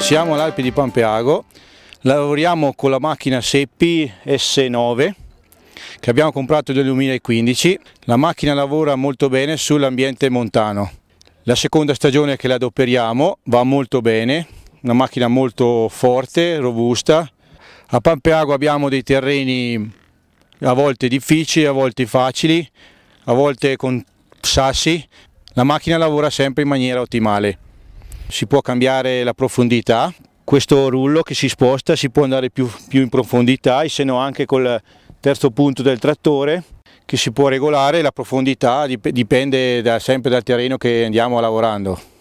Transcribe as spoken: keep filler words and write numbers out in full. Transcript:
Siamo all'Alpi di Pampeago, lavoriamo con la macchina Seppi S nove che abbiamo comprato nel duemilaquindici. La macchina lavora molto bene sull'ambiente montano. La seconda stagione che la adoperiamo va molto bene, una macchina molto forte, robusta. A Pampeago abbiamo dei terreni a volte difficili, a volte facili, a volte con sassi. La macchina lavora sempre in maniera ottimale. Si può cambiare la profondità, questo rullo che si sposta si può andare più, più in profondità, e se no anche col terzo punto del trattore che si può regolare la profondità, dipende da, sempre dal terreno che andiamo lavorando.